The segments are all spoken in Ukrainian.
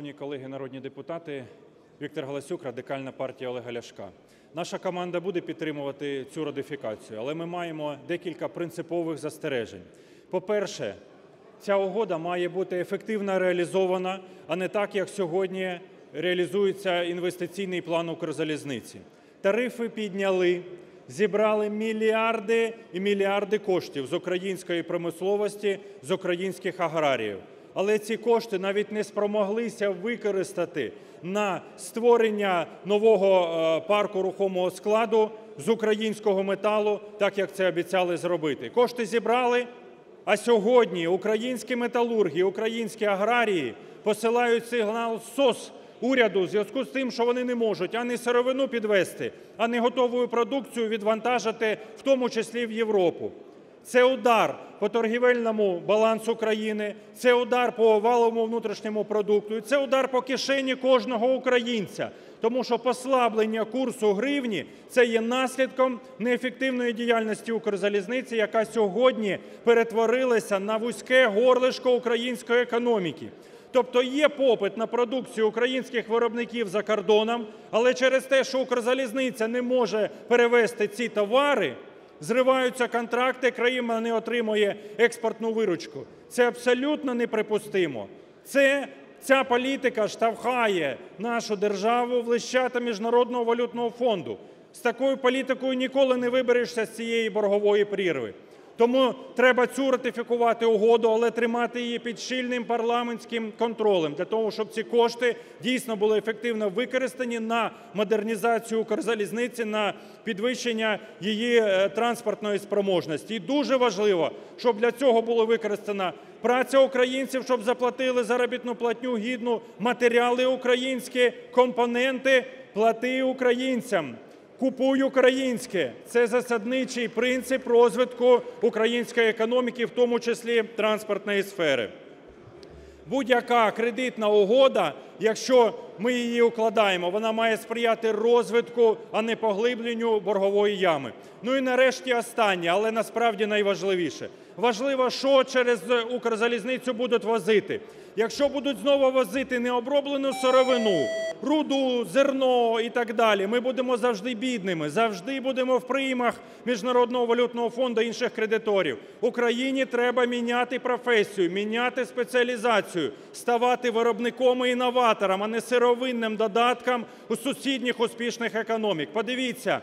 Шановні колеги народні депутати, Віктор Галасюк, Радикальна партія Олега Ляшка. Наша команда буде підтримувати цю ратифікацію, але ми маємо декілька принципових застережень. По-перше, ця угода має бути ефективно реалізована, а не так, як сьогодні реалізується інвестиційний план Укрзалізниці. Тарифи підняли, зібрали мільярди і мільярди коштів з української промисловості, з українських аграріїв. Але ці кошти навіть не спромоглися використати на створення нового парку рухомого складу з українського металу, так як це обіцяли зробити. Кошти зібрали, а сьогодні українські металурги, українські аграрії посилають сигнал СОС уряду в зв'язку з тим, що вони не можуть ані сировину підвезти, ані готову продукцію відвантажити, в тому числі в Європу. Це удар по торгівельному балансу країни, це удар по валовому внутрішньому продукту, і це удар по кишені кожного українця. Тому що послаблення курсу гривні – це є наслідком неефективної діяльності Укрзалізниці, яка сьогодні перетворилася на вузьке горлишко української економіки. Тобто є попит на продукцію українських виробників за кордоном, але через те, що Укрзалізниця не може перевезти ці товари, зриваються контракти, країна не отримує експортну виручку. Це абсолютно неприпустимо. Ця політика штовхає нашу державу в лещата Міжнародного валютного фонду. З такою політикою ніколи не виберешся з цієї боргової прірви. Тому треба цю ратифікувати угоду, але тримати її під щільним парламентським контролем, для того, щоб ці кошти дійсно були ефективно використані на модернізацію Укрзалізниці, на підвищення її транспортної спроможності. І дуже важливо, щоб для цього була використана праця українців, щоб заплатили заробітну платню гідну, матеріали українські, компоненти, плати українцям. Купуй українське – це засадничий принцип розвитку української економіки, в тому числі транспортної сфери. Будь-яка кредитна угода, якщо ми її укладаємо, вона має сприяти розвитку, а не поглибленню боргової ями. Ну і нарешті останнє, але насправді найважливіше. Важливо, що через Укрзалізницю будуть возити. Якщо будуть знову возити необроблену сировину, руду, зерно і так далі, ми будемо завжди бідними, завжди будемо в приймах Міжнародного валютного фонду і інших кредиторів. Україні треба міняти професію, міняти спеціалізацію, ставати виробником і інноватором, а не сировинним додатком у сусідніх успішних економік. Подивіться,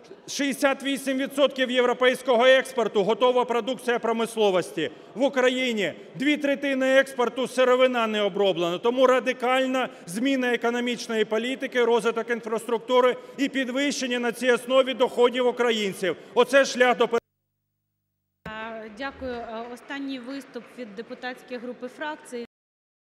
68% європейського експорту – готова продукція промисловості. В Україні 2/3 експорту – сировина не оброблена. Тому радикальна зміна економічної політики, розвиток інфраструктури і підвищення на цій основі доходів українців. Оце шлях до перемоги. Дякую. Останній виступ від депутатської групи фракції.